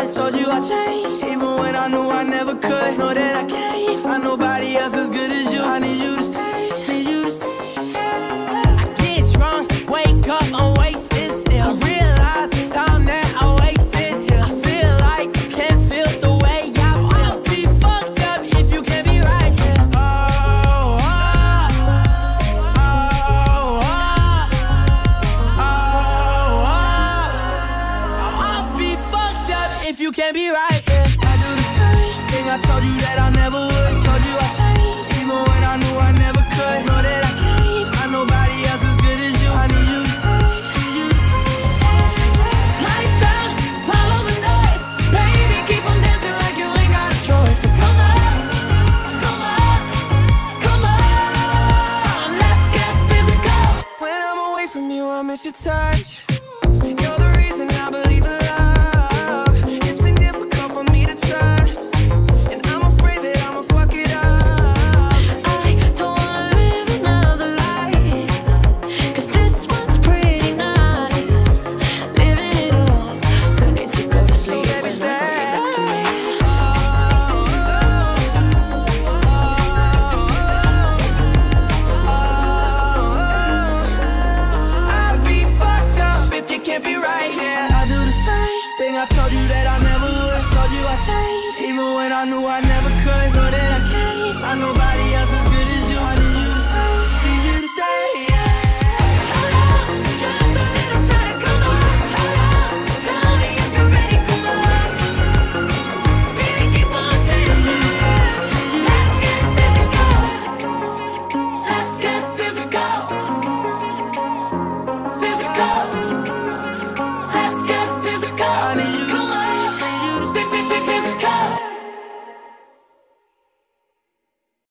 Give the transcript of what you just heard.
I told you I changed, even when I knew I never could. Know that I can't find nobody else as good as you. I need you to stay, need you to stay. I get drunk, wake up, I'm wasted still. I realize the time that I wasted here. I feel like you can't feel the way I feel. I'll be fucked up if you can't be right here. I'll be fucked up if you can't be right here. I do the same thing I told you that I never would. Told you I changed, even when I knew I never could. Know that I can't find nobody else as good as you. I need you to stay, need you to stay. Lights out, follow the noise. Baby, keep on dancing like you ain't got a choice. So come on, come on, come on, let's get physical. When I'm away from you, I miss your touch. You're the reason I believe in love. It's been difficult for me to trust, and I'm afraid that I'ma fuck it up. I don't wanna live another life, 'cause this one's pretty nice. Living it up, who needs to go to sleep when I got you next to me? I'd be fucked up if you can't be right here. I do the same thing I told you that I never would. Told you I changed, even when I knew I never could. Know that I can't find nobody else